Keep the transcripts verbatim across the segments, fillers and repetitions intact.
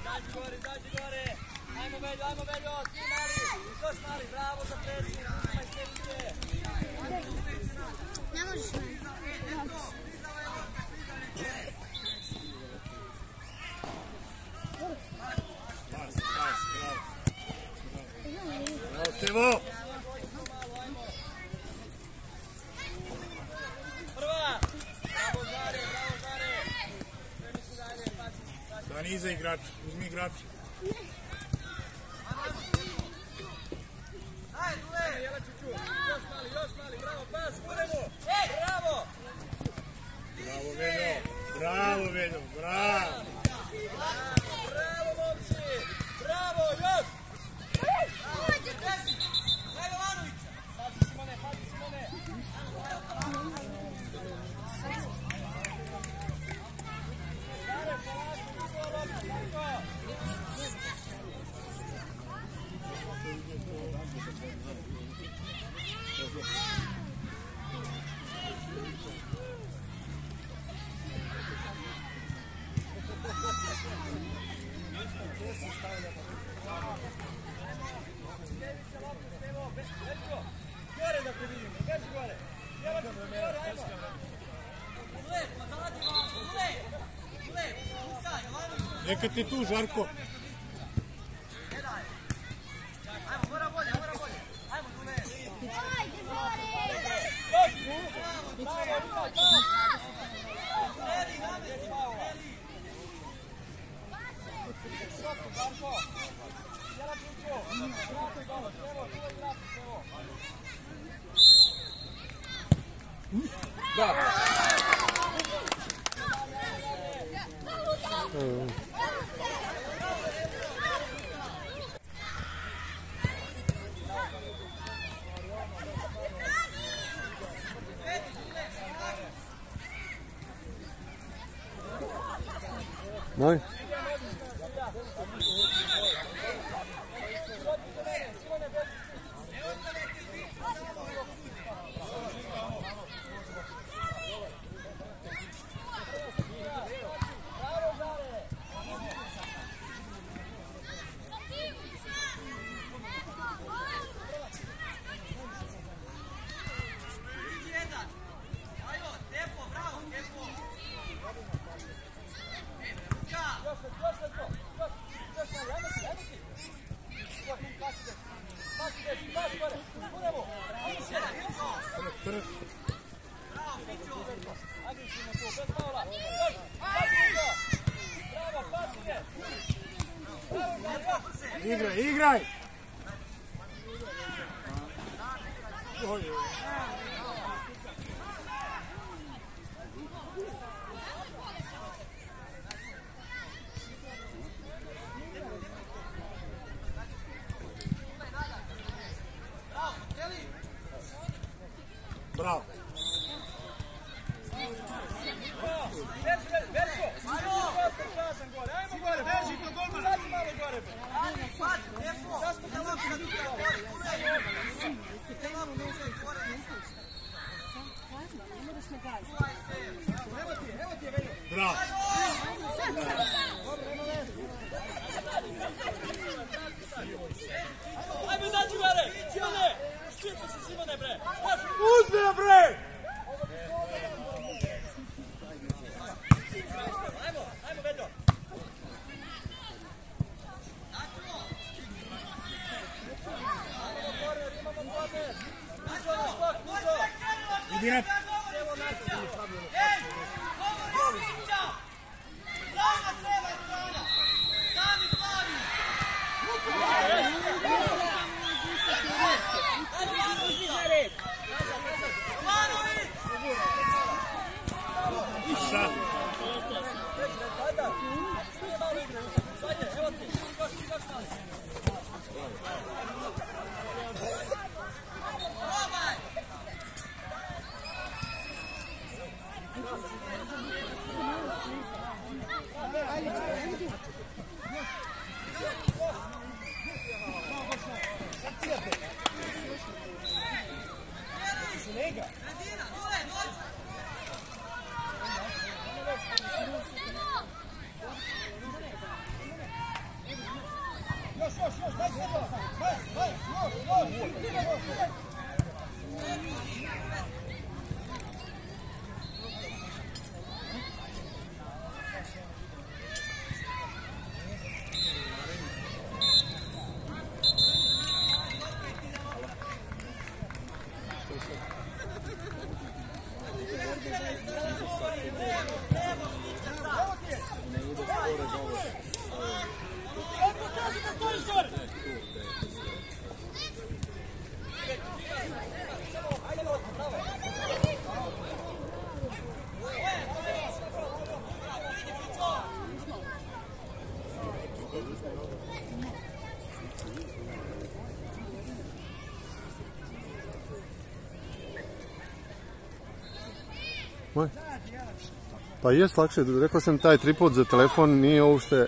Izađi gore, izađi gore. Ajmo Veljo, ajmo Veljo, svi mali. Još mali, bravo za predsjednik. Imaj sljedeće. Ne možeš me. Bravo, Stevo! Prva! Bravo Zare, bravo Zare! Premi se dalje, paci, paci. Stani iza igrač, uzmi igrač. Ajde, Dule! Jela Čuču, još mali, još mali, bravo, pas, budemo! Bravo! Bravo, Veljo! Bravo, Veljo, bravo! Bravo, momci! Bravo, još! Pazi Simone, pazi Simone! Stare, polako, niko lopta, tako! Gore da te vidimo, beži gore! Jela Čuču, gore, ajmo! Ule, pozadi vas, Ule! Ule, pucaj, Jovanović! Neka ti tu, Žarko! Gledaj! Ajmo, mora bolje, mora bolje! Ajmo, Dule! Ajde, gore! Bravo, bravo, bravo! Eli, namesti, Eli! Šoku, Darko! Jela Čuču! Vrati dole, Stevo, tu je vrati, Stevo! Da! Moj? Igraj, igraj! Oj, bravo! Bravo! Ajmo izađi gore! Simone! Ščipi se Simone, bre! Uzmi je, bre! Ajmo, ajmo, Veljo! Imamo korner, imamo korner! Niđo na skok, Niđo! Idi na... Evo nastavi! Ej! Ovo je Niđa! Zajna seva strana! Sami plavi! Sad! Evo ti, još ti, još mali! Probaj! Moj. Pa jest lakše, rekao sam taj tripod za telefon nije uopšte.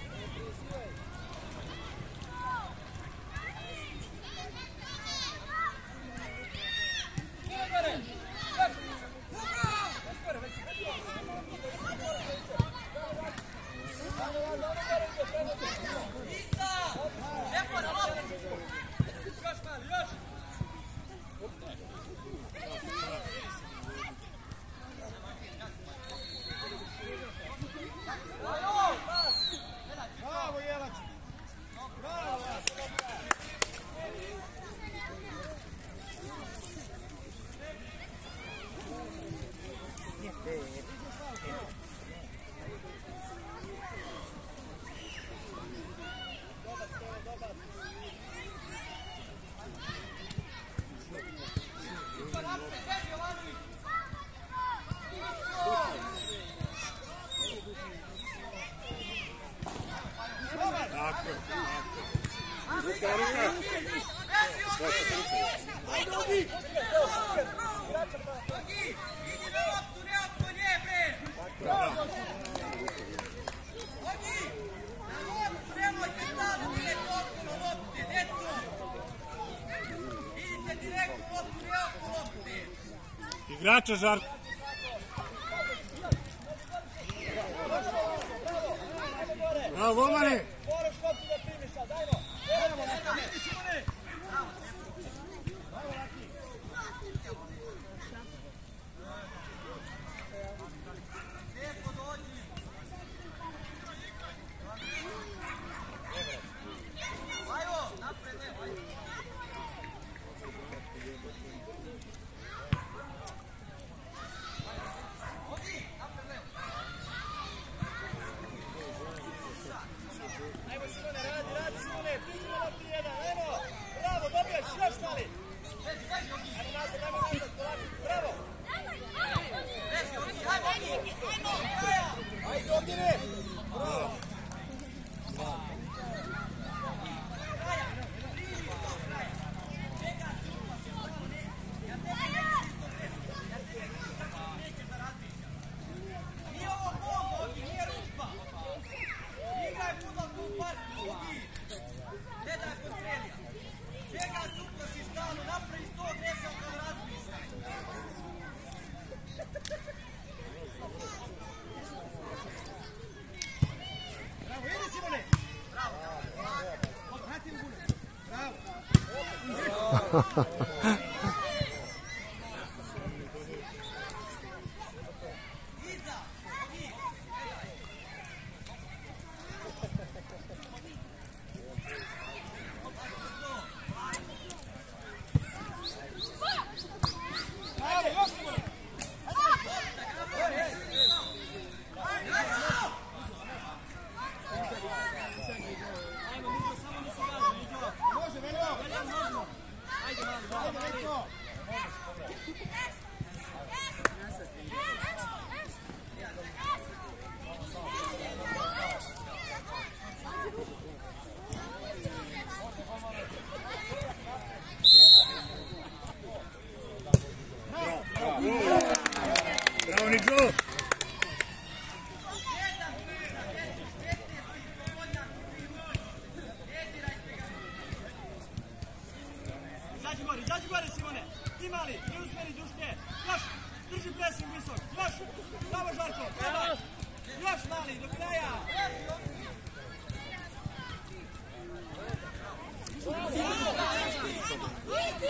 Igrača Žarko. Bravo, golmane! Moraš loptu da primiš, a dajmo! Dajmo, Laki! Simone! Bravo, Laki! Lijepo dođi! Ajmo, napred, ne, ajmo! Bravo, Niko! Izađi gore, izađi gore, Simone! Ti mali, ne usmeri duške! Još! Drži presing visok! Još! Bravo, Žarko! Treba! Još, mali, do kraja! Bravo!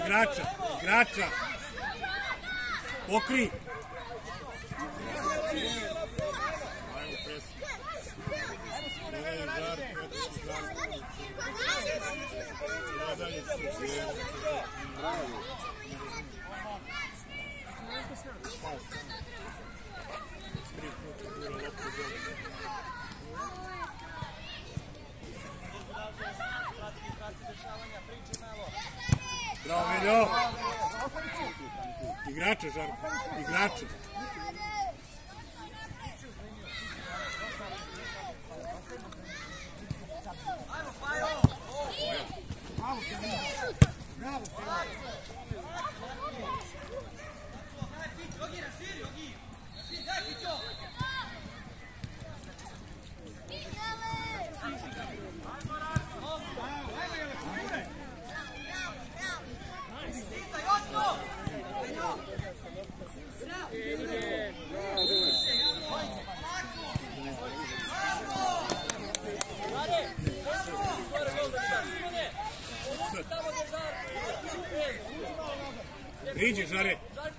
igrača, igrača. Pokri. Bravo, Miljo. Igrača, Žarko, igrača. Priđi, Žare.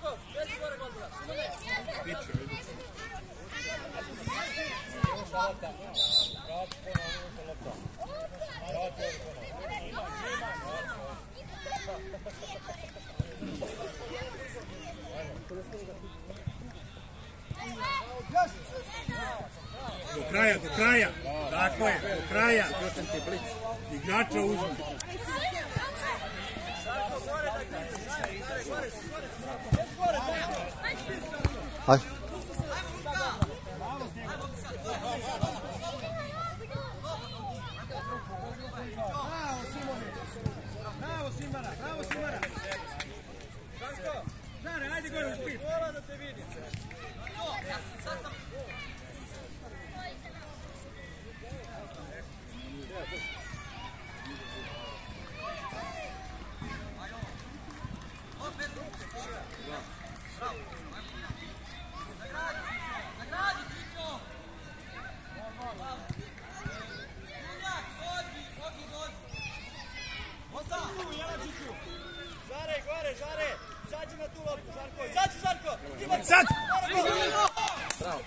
Do kraja, do kraja. Tako je, do kraja. Igrača uzmi. Ajde. Bravo Simana, bravo Simana. Žare, ajde gore u špit. Hvala da te vidim. Žare, gore, Žare. Izađi na tu loptu, Žarko. Izađi, Žarko. Sad! Bravo.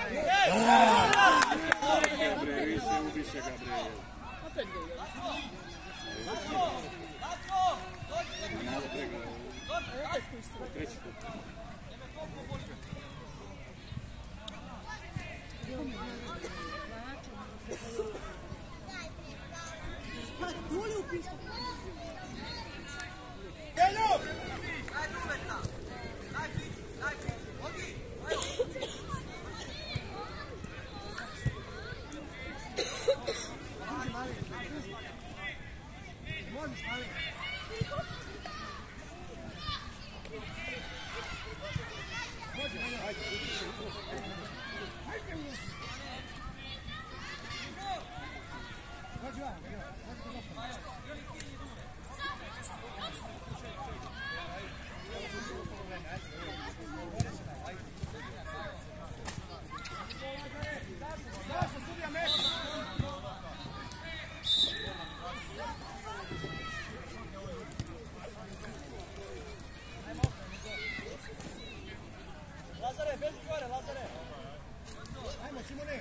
Lazare, beži gore, Lazare. Ajmo, Simone.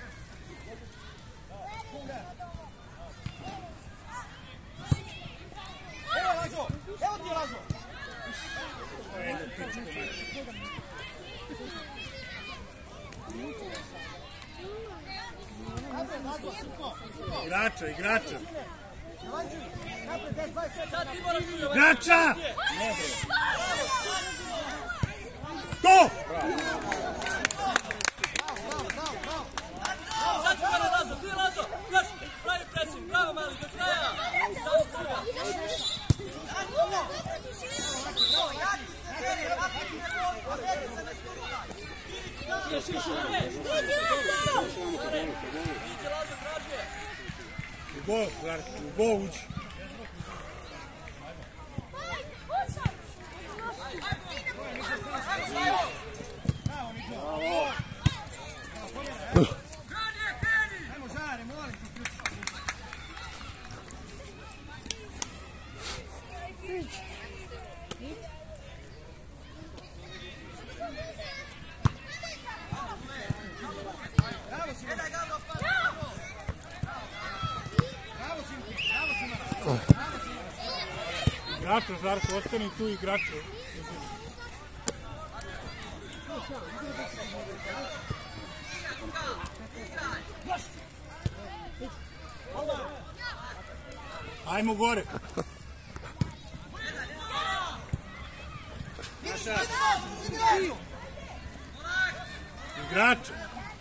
Evo Lazo, evo ti je Lazo. Igrača, igrača. Sad ti moraš tu. Igrača! To! Sad ti gore Lazo, ti Lazo. Još, pravi presing, bravo mali, do kraja. Sad ti ga. Iđe Lazo, tražuje. U gol, Žarko, u gol uđi. Ajmo Žare, molim ti. Igrača, Žarko, ostani tu igrača. Ajmo gore. Igrača.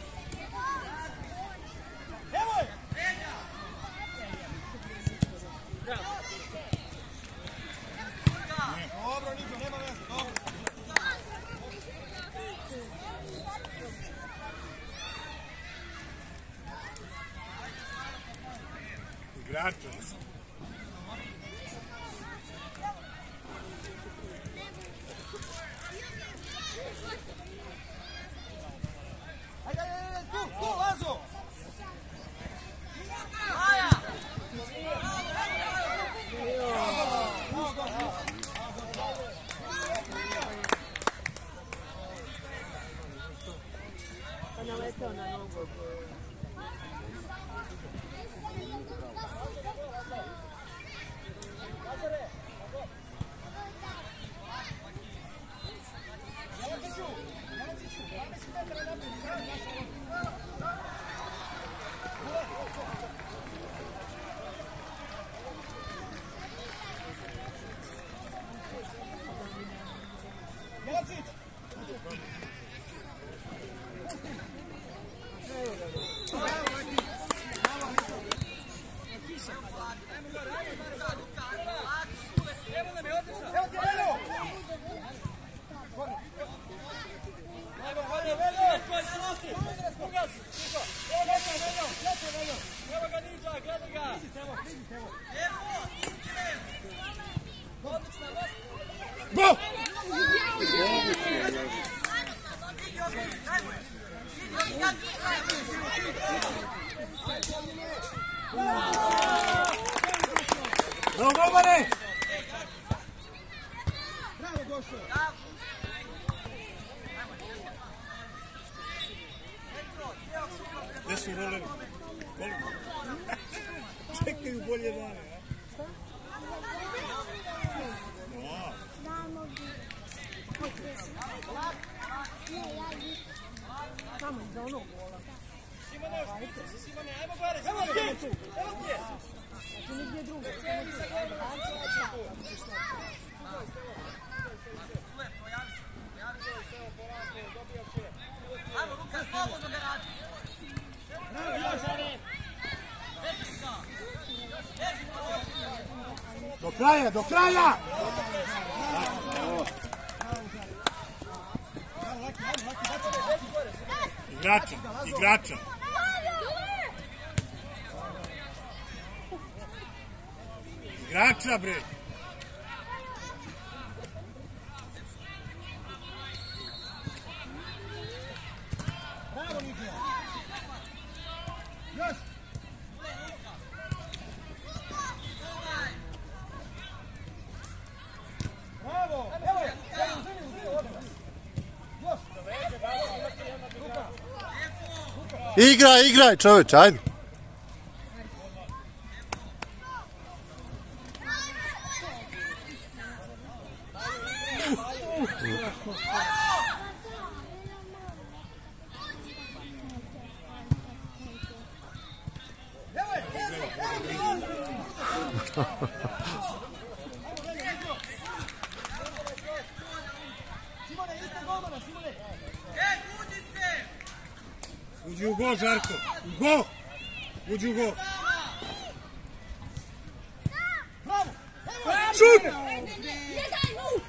Dobro, Niko, nema veze, dobro. Igrača. Ajde, ajde, ajde, tu, tu, Lazo! Maja! Pa naletao na nogu. Go! Bravo, Bobane! Bravo, Gošo! Gde su roleri? Čekaju bolje dane, a? Samo za onog gola. Simone, Simone, ajmo gore, Simone! Evo ti! Evo ti je! Znači nigdje drugo. Ajmo, Luka, slobodno ga radi. Do kraja, do kraja! Igrača, igrača. Igrača, bre. Bravo, Niko! Još! Bravo! Evo je! Uzemi, uzemi, odmah! Još! Luka! Igraj, igraj, čoveč, ajde. Evo je! Simone, ispred golmana, Simone! Ej, budi se! Uđi u go, Žarko. U go! Uđi u go. Bravo! Evo je! Šut! Jedan, u!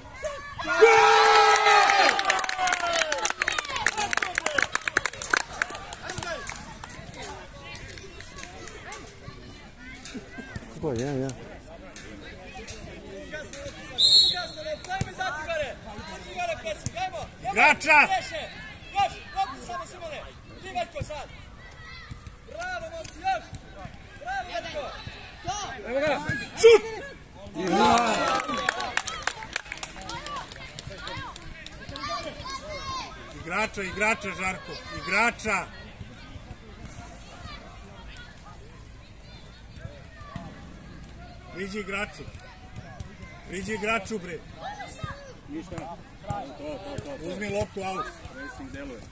Ko, ja, ja. Igrača! Još! Dobro samo, Simone! Ti, Veljko, sad! Bravo, momci, još! Bravo, Veljko! Šut! Igrača, igrača, Žarko. Igrača! Viđi igrača. Priđi igraču, bre. Ništa. To, to, to. Uzmi loptu, aut. Racing deluje.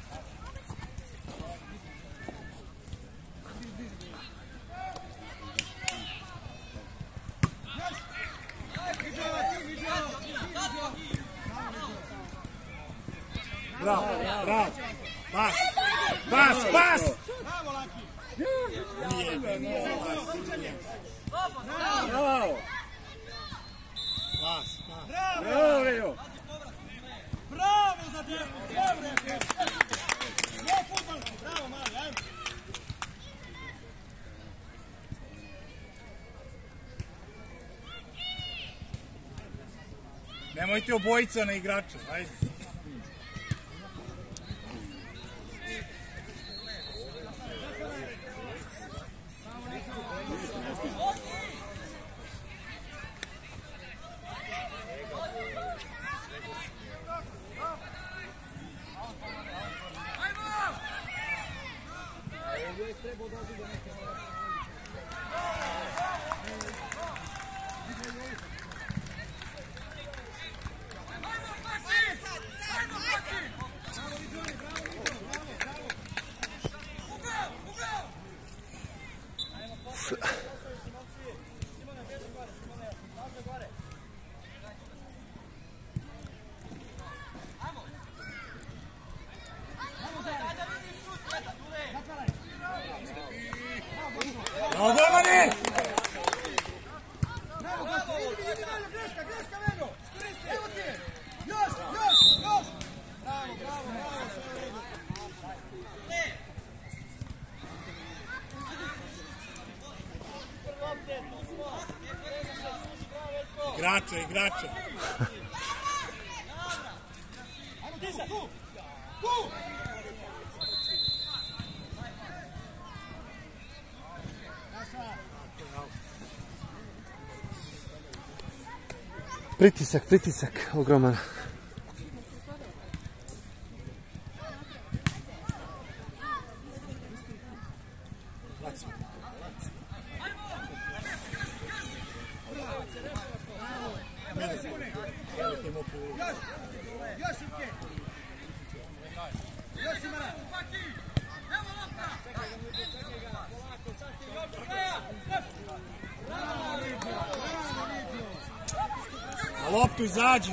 Bravo, bravo. Pas, pas, pas! Bravo, Laki! Nije, nije, pas. Bravo! Pas, pas. Bravo! Bravo, Bravo za tebe! Dobro je! Ne futbalski! Bravo, mali, ajmo! Nemojte obojica na igrača, ajde. Bravo, Gormane! Bravo, Gosto! Idi, idi, Veljo, greška, greška, Veljo! Evo ti je! Još, još, još! Bravo, bravo, bravo, sve u redu. Igrača, igrača. Ajmo, tu, tu! Tu! Pritisak, pritisak, ogroman. Još, Ivke! Još, Imara! Na loptu izađi.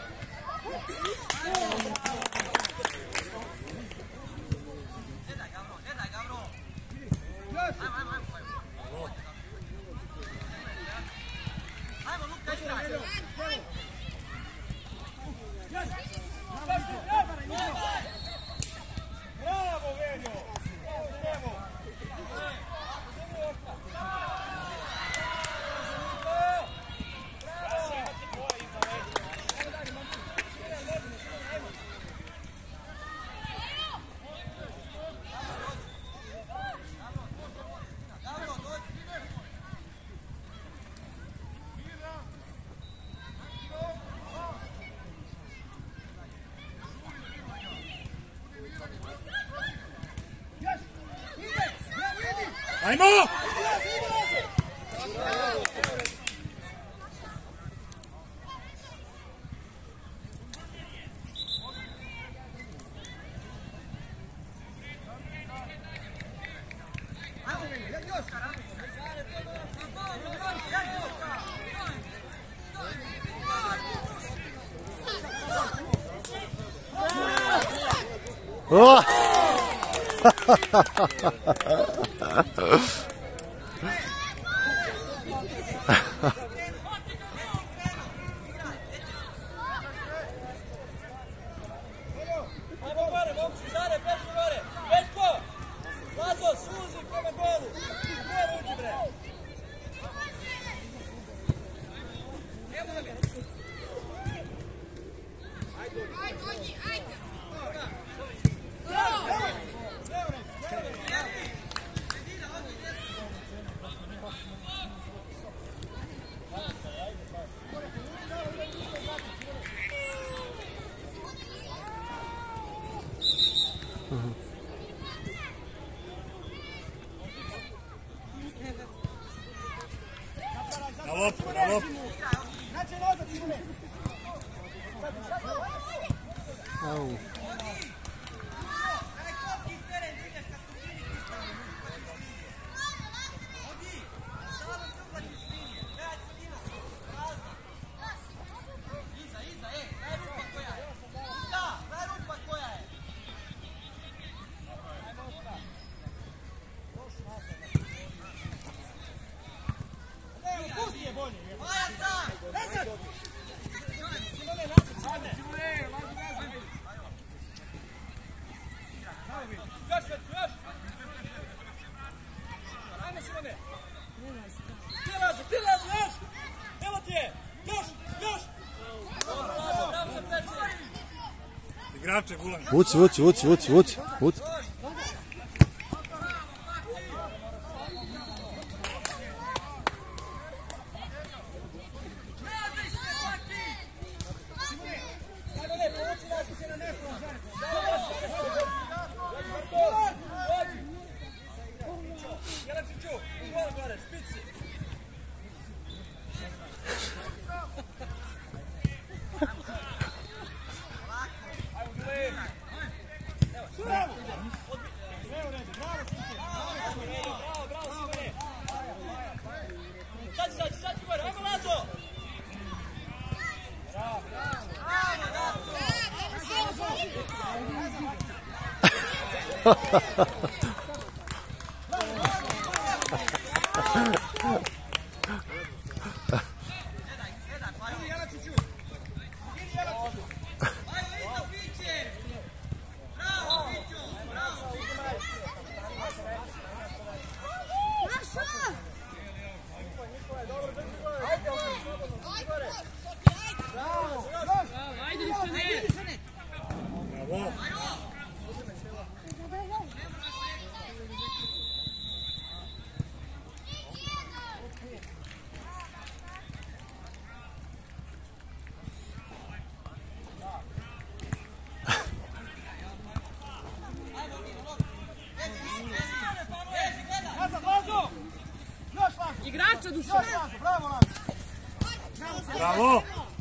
Bravo, Veljo! Evo! Ajmo! Oh! Ajmo gore, momci, zare, Petko gore! Petko! Lazo, suzi prema golu! Gore uđi, bre! Na loptu, na loptu. Znači, Još, još! Ajme Simone! Ti lazi, ti lazi, još! Evo ti je! Još, još! Igrače, Gulan. Vuci, vuci, vuci, vuci, vuci, vuci. Igrača duša! Bravo!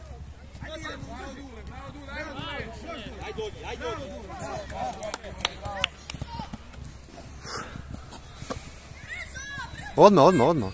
Odmah, odmah, odmah.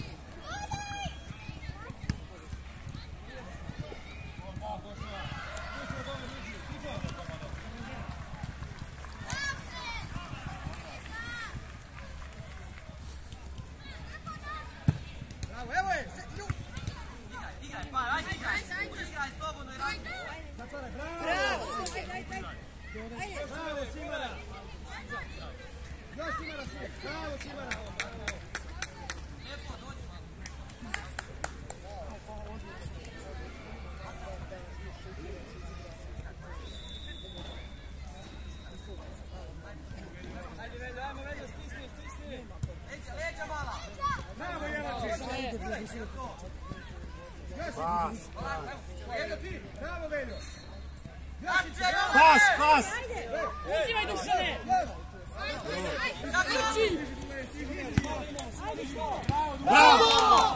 Pas, pas! Uzimaj Dušane! Trči! Bravo!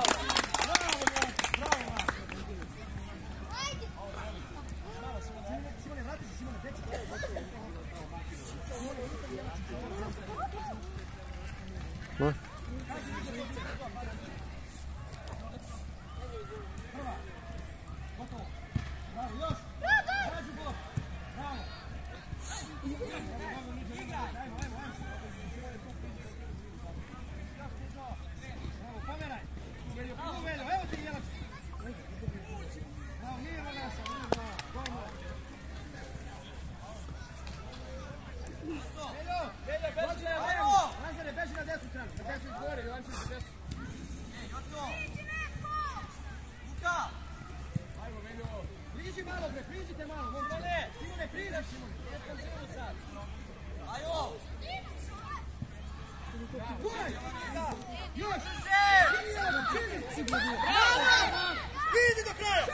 Vidi do kraja!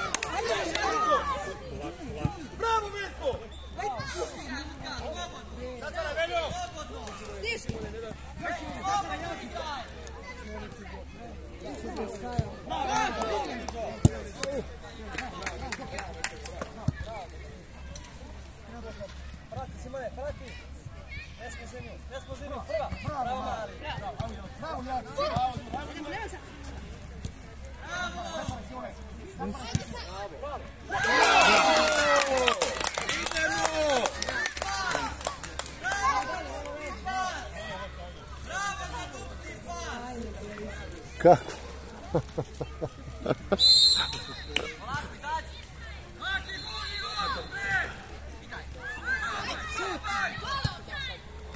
Bravo, Mirko! Zatara, Veljo! Prati, Simone, prati! Ne smo zemlju, ne smo zemlju, prva! Bravo, Mari! Bravo, Mari! Bravo, Kako?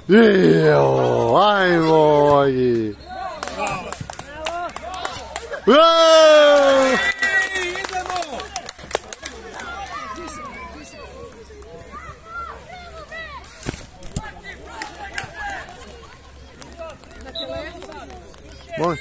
Ijo, ajmo i... Molim.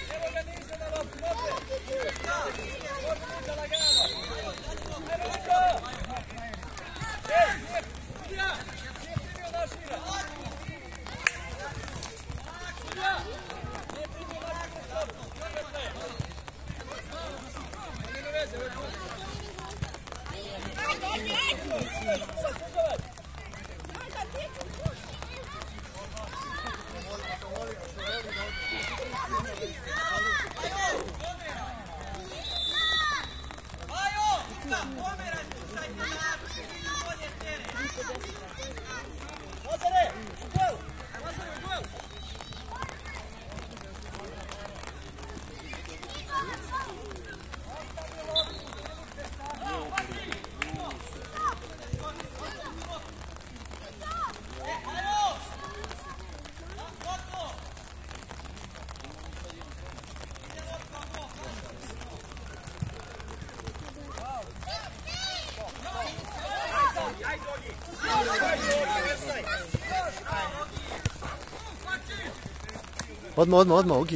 Odmah, odmah, odmah, Ogi.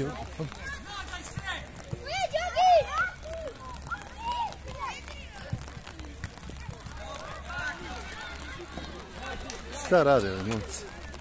Šta rade, momci?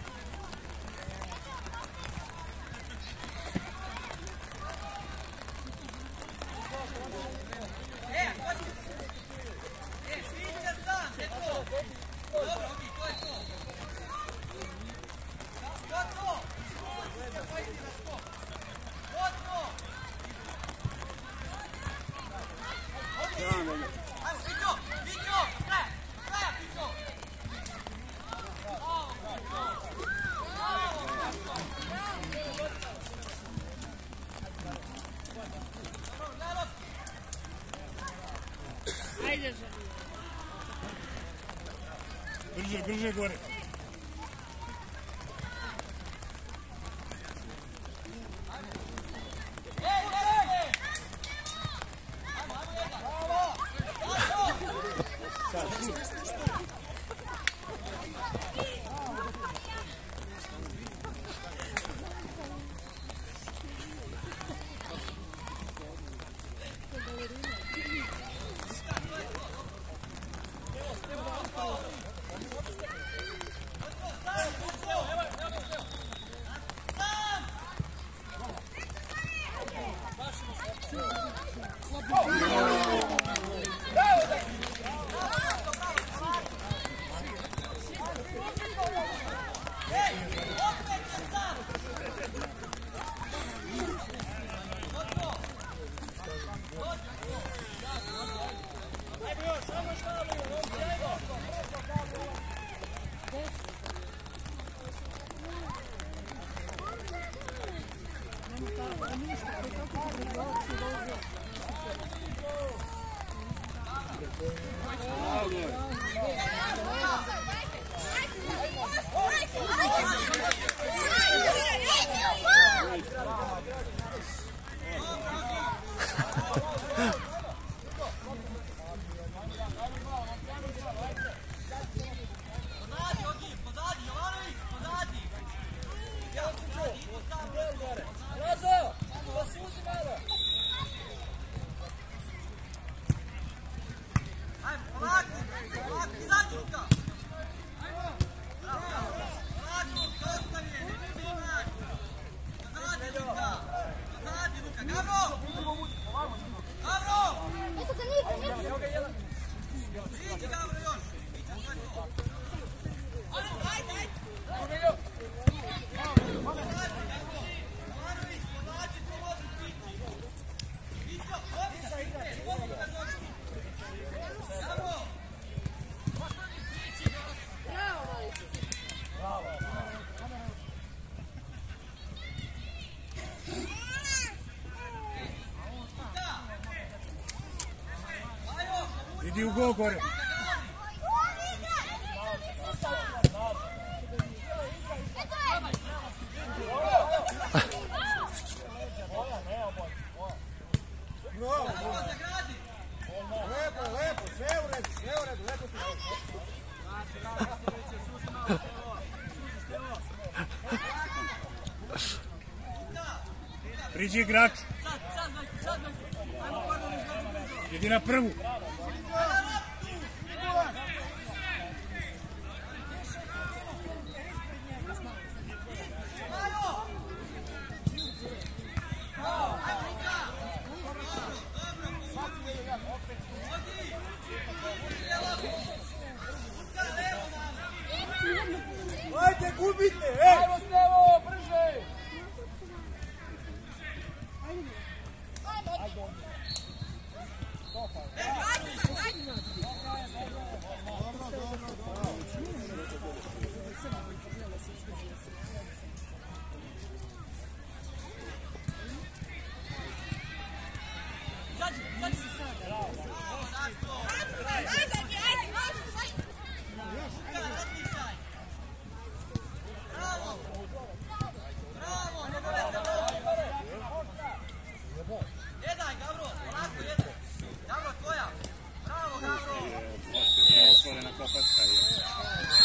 Brže, brže gore. Idi u go gore. Priđi igraču. Sad, sad, sad, ajmo Gordon izgledati brzo. Idi na prvu. Ajde, gubite, ej! Ajmo Stevo, brže! Otvorena kopačka je.